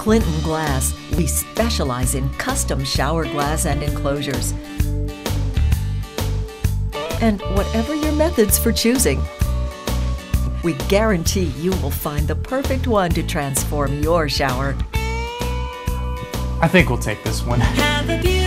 Clinton Glass, we specialize in custom shower glass and enclosures. And whatever your methods for choosing, we guarantee you will find the perfect one to transform your shower. I think we'll take this one. Have a beautiful